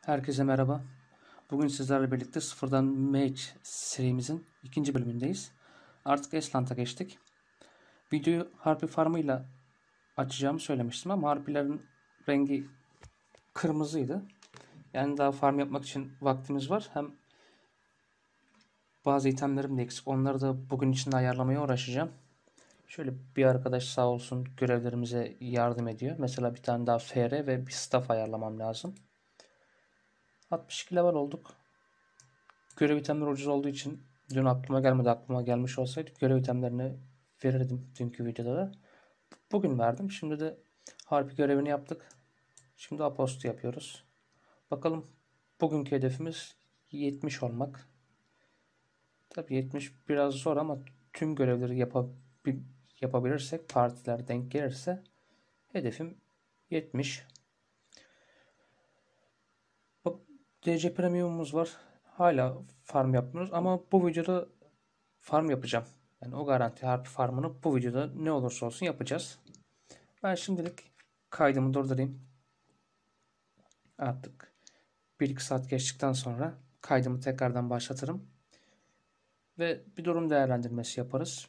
Herkese merhaba. Bugün sizlerle birlikte Sıfırdan Mage serimizin ikinci bölümündeyiz. Artık Esland'a geçtik. Videoyu harpi farmıyla açacağımı söylemiştim ama harpilerin rengi kırmızıydı. Yani daha farm yapmak için vaktimiz var. Hem bazı itemlerim de eksik. Onları da bugün içinde ayarlamaya uğraşacağım. Şöyle bir arkadaş sağ olsun görevlerimize yardım ediyor. Mesela bir tane daha FR ve bir staff ayarlamam lazım. 62 level olduk. Görev itemleri ucuz olduğu için dün aklıma gelmedi. Aklıma gelmiş olsaydı görev itemlerini verirdim dünkü videoda da. Bugün verdim. Şimdi de harpi görevini yaptık. Şimdi apostu yapıyoruz. Bakalım bugünkü hedefimiz 70 olmak. Tabii 70 biraz zor ama tüm görevleri yapabilirsek, partiler denk gelirse hedefim 70. Bak, DC Premium'umuz var. Hala farm yapmıyoruz ama bu videoda farm yapacağım. Yani o garanti harpi farmını bu videoda ne olursa olsun yapacağız. Ben şimdilik kaydımı durdurayım. Artık 1-2 saat geçtikten sonra kaydımı tekrardan başlatırım. Ve bir durum değerlendirmesi yaparız.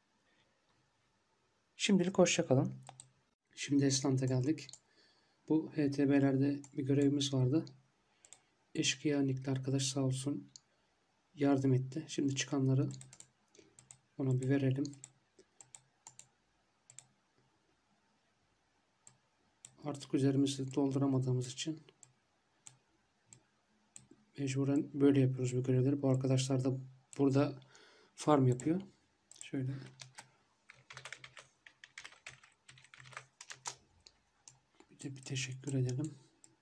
Şimdilik hoşça kalın. Şimdi Esland'a geldik. Bu HTB'lerde bir görevimiz vardı. Eşkıya nickli arkadaş sağ olsun yardım etti. Şimdi çıkanları ona bir verelim. Artık üzerimizi dolduramadığımız için mecburen böyle yapıyoruz bu görevleri. Bu arkadaşlar da burada farm yapıyor. Şöyle bir teşekkür edelim.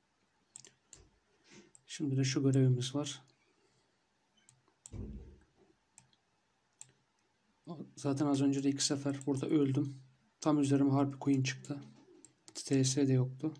Şimdi de şu görevimiz var. Zaten az önce de 2 sefer burada öldüm. Tam üzerime harpi coin çıktı. TS de yoktu.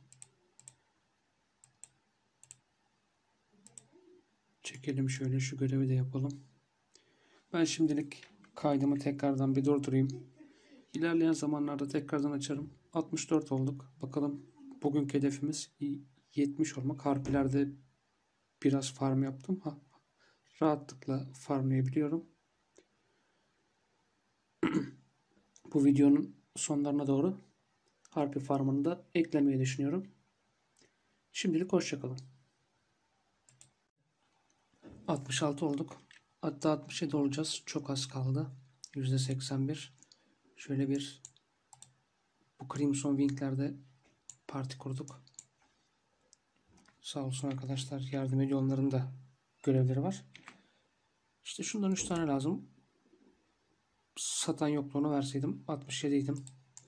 Çekelim şöyle, şu görevi de yapalım. Ben şimdilik kaydımı tekrardan bir durdurayım. İlerleyen zamanlarda tekrardan açarım. 64 olduk. Bakalım bugünkü hedefimiz 70 olmak. Harpilerde biraz farm yaptım. Rahatlıkla farmlayabiliyorum. Bu videonun sonlarına doğru harpi farmını da eklemeyi düşünüyorum. Şimdilik hoşçakalın. 66 olduk. Hatta 67 olacağız. Çok az kaldı. %81. Şöyle bir bu Crimson Wing'lerde parti kurduk. Sağ olsun arkadaşlar yardım ediyor. Onların da görevleri var. İşte şundan 3 tane lazım. Satan yoktu, onu verseydim 67 idim.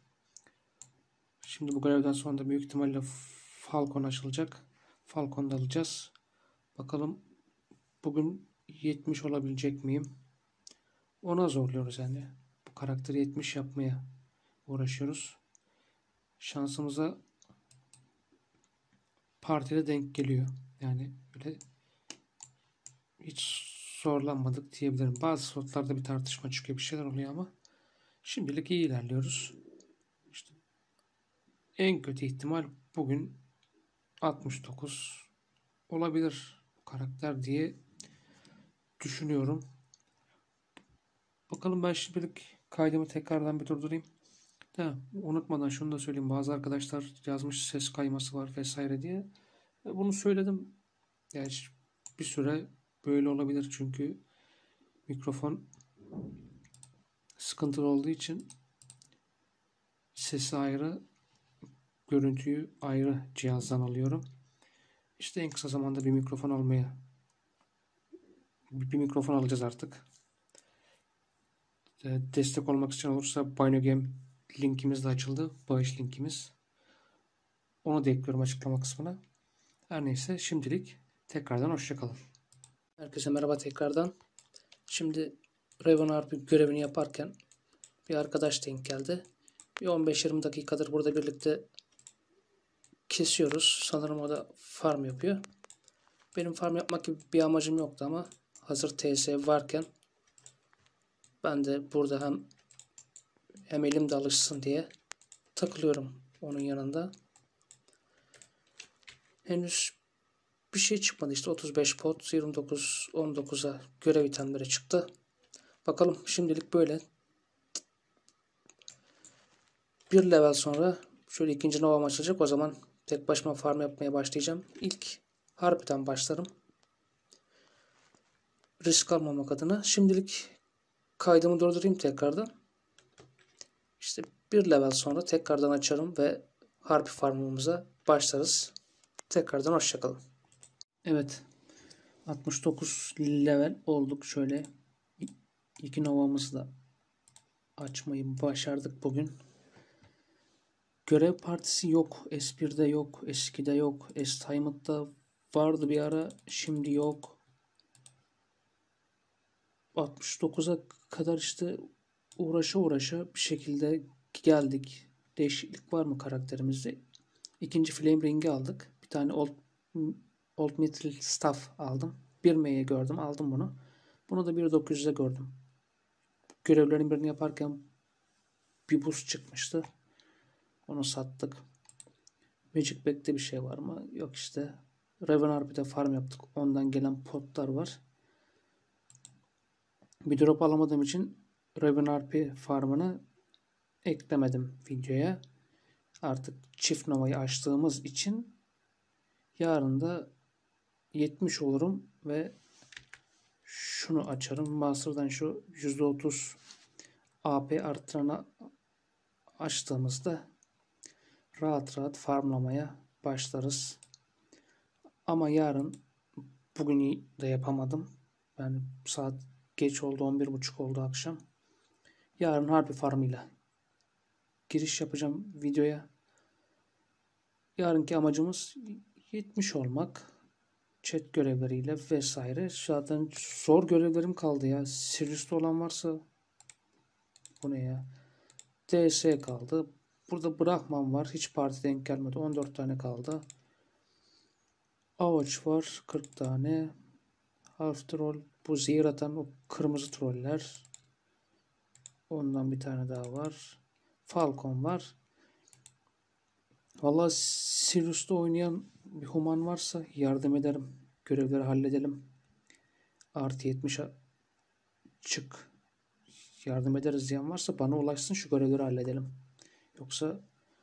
Şimdi bu görevden sonra da büyük ihtimalle Falcon açılacak. Falcon'da alacağız. Bakalım bugün 70 olabilecek miyim? Ona zorluyoruz yani. Bu karakteri 70 yapmaya uğraşıyoruz. Şansımıza partide denk geliyor. Yani böyle hiç zorlanmadık diyebilirim. Bazı slotlarda bir tartışma çıkıyor, bir şeyler oluyor ama şimdilik iyi ilerliyoruz. İşte en kötü ihtimal bugün 69 olabilir bu karakter diye düşünüyorum. Bakalım, ben şimdilik kaydımı tekrardan bir durdurayım. Unutmadan şunu da söyleyeyim. Bazı arkadaşlar yazmış ses kayması var vesaire diye. Bunu söyledim. Yani bir süre böyle olabilir çünkü mikrofon sıkıntılı olduğu için sesi ayrı, görüntüyü ayrı cihazdan alıyorum. İşte en kısa zamanda bir mikrofon alacağız artık. Destek olmak için olursa Binogame linkimiz de açıldı. Bağış linkimiz. Onu da ekliyorum açıklama kısmına. Her neyse, şimdilik tekrardan hoşçakalın. Herkese merhaba tekrardan. Şimdi Raven Harp'i görevini yaparken bir arkadaş denk geldi. Bir 15-20 dakikadır burada birlikte kesiyoruz. Sanırım o da farm yapıyor. Benim farm yapmak gibi bir amacım yoktu ama hazır TS varken ben de burada hem elim de alışsın diye takılıyorum onun yanında. Henüz bir şey çıkmadı işte 35 pot 29 19'a görev itemleri çıktı. Bakalım şimdilik böyle. Bir level sonra şöyle ikinci novam açılacak. O zaman tek başıma farm yapmaya başlayacağım. İlk harbiden başlarım. Risk almamak adına. Şimdilik kaydımı durdurayım tekrardan. İşte bir level sonra tekrardan açarım ve harpi farmımıza başlarız. Tekrardan hoşçakalın. Evet. 69 level olduk. Şöyle iki novamızı da açmayı başardık bugün. Görev partisi yok. S1'de yok. S2'de yok. S-Time'da vardı bir ara. Şimdi yok. 69'a kadar işte uğraşa bir şekilde geldik. Değişiklik var mı karakterimizde? İkinci Flame Ring'i aldık. Bir tane Old Metal Staff aldım. 1M'ye gördüm. Aldım bunu. Bunu da 1.900'e gördüm. Görevlerin birini yaparken bir boost çıkmıştı. Onu sattık. Magic Bag'de bir şey var mı? Yok işte. Raven RP'de farm yaptık. Ondan gelen potlar var. Bir drop alamadığım için Raven RP farmını eklemedim videoya. Artık çift novayı açtığımız için yarın da 70 olurum ve şunu açarım. Master'dan şu %30 AP artıranı açtığımızda rahat rahat farmlamaya başlarız. Ama yarın bugün de yapamadım. Yani saat geç oldu, 11.30 oldu akşam. Yarın harbi farmıyla giriş yapacağım videoya. Yarınki amacımız 70 olmak. Chat görevleriyle vesaire. Zaten zor görevlerim kaldı ya. Sirius'ta olan varsa bu ne ya? DS kaldı. Burada Brahman var. Hiç parti denk gelmedi. 14 tane kaldı. Avaç var. 40 tane. Half troll. Bu zehir atan o kırmızı troller. Ondan bir tane daha var. Falcon var. Vallahi Sirius'ta oynayan bir human varsa yardım ederim. Görevleri halledelim. Artı 70 çık. Yardım ederiz diyen varsa bana ulaşsın, şu görevleri halledelim. Yoksa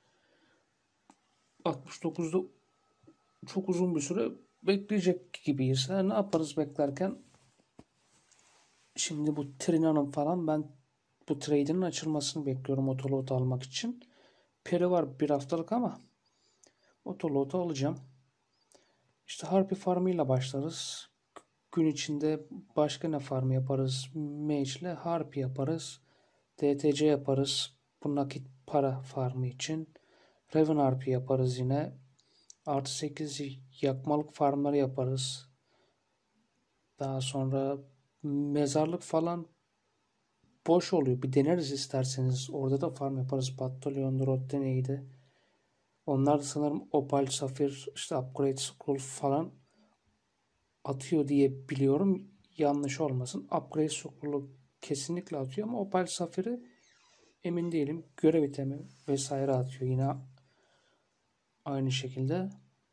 69'da çok uzun bir süre bekleyecek gibiyiz. Ne yaparız beklerken? Şimdi bu Trina'nın falan ben bu trade'in açılmasını bekliyorum otolot almak için. Peri var bir haftalık ama otolotu alacağım. İşte Harpy farmıyla başlarız. Gün içinde başka ne farm yaparız? Mage ile Harpy yaparız. DTC yaparız. Bu nakit para farmı için. Raven Harpy yaparız yine. Artı 8 yakmalık farmları yaparız. Daha sonra mezarlık falan boş oluyor. Bir deneriz isterseniz. Orada da farm yaparız. Battalion, Rotte neydi? Onlar da sanırım Opal, Safir, işte Upgrade Scroll falan atıyor diye biliyorum. Yanlış olmasın. Upgrade Scroll'u kesinlikle atıyor ama Opal, Safir'i emin değilim. Görev itemi vesaire atıyor. Yine aynı şekilde.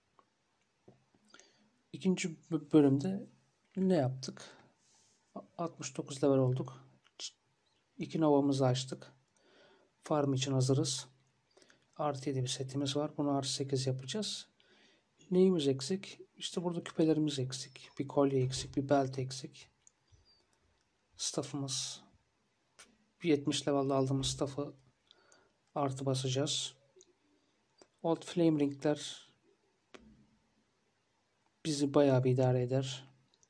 İkinci bölümde ne yaptık? 69 level olduk. 2 novamızı açtık. Farm için hazırız. Artı 7 bir setimiz var. Bunu artı 8 yapacağız. Neyimiz eksik? İşte burada küpelerimiz eksik. Bir kolye eksik. Bir belt eksik. Staff'ımız. 70 level'da aldığımız staff'ı artı basacağız. Old Flame Ring'ler bizi bayağı bir idare eder.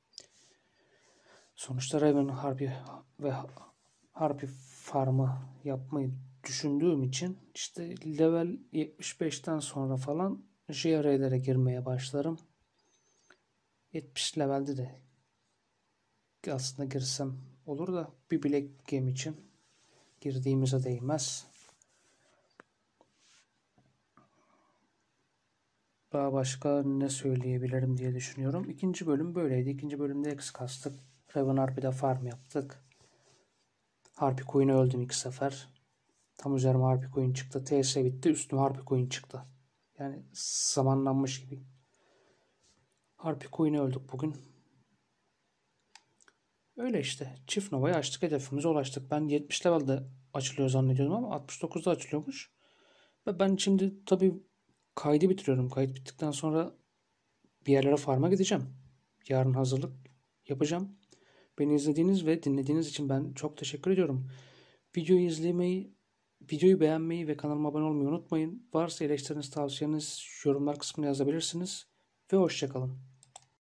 Sonuçta Raven Harpy ve Harpy farmı yapmayı düşündüğüm için işte level 75'ten sonra falan JR'lere girmeye başlarım. 70 levelde de aslında girsem olur da bir bilek game için girdiğimize değmez. Daha başka ne söyleyebilirim diye düşünüyorum. İkinci bölüm böyleydi. İkinci bölümde X kastık. Raven Harpy'de farm yaptık. Harpy Coin'e öldüm 2 sefer. Tam üzerime Harpy Coin çıktı. TS bitti. Üstüme Harpy Coin çıktı. Yani zamanlanmış gibi. Harpy Queen'i öldük bugün. Öyle işte. Çift Nova'yı açtık. Hedefimize ulaştık. Ben 70 levelde açılıyor zannediyordum ama 69'da açılıyormuş. Ve ben şimdi tabii kaydı bitiriyorum. Kayıt bittikten sonra bir yerlere farm'a gideceğim. Yarın hazırlık yapacağım. Beni izlediğiniz ve dinlediğiniz için ben çok teşekkür ediyorum. Videoyu izlemeyi, videoyu beğenmeyi ve kanalıma abone olmayı unutmayın. Varsa eleştiriniz, tavsiyeniz yorumlar kısmına yazabilirsiniz. Ve hoşça kalın.